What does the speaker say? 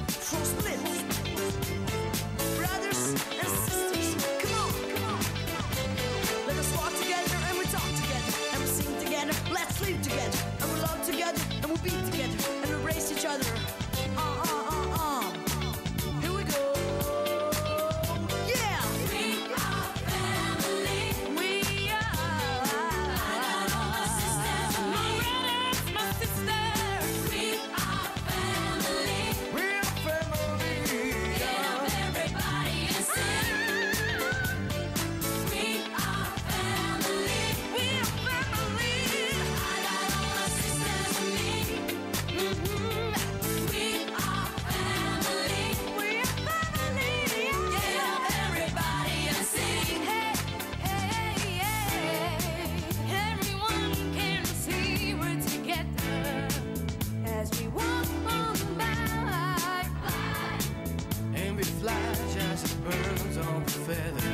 from split. Brothers and sisters, come on, come on. Let us walk together and we talk together and we sing together. Let's live together and we love together and we be together and we embrace each other. Here we go. Yeah. We are family. We are. I got all my sisters with me. My sister. We are family. We're family. Get up everybody and sing. We are family. We're family. I got all my sisters with me. We are family. We're family. Get up everybody and sing. Hey, hey, hey. Everyone can see we're together as we walk on by. And we fly just as birds on the feather.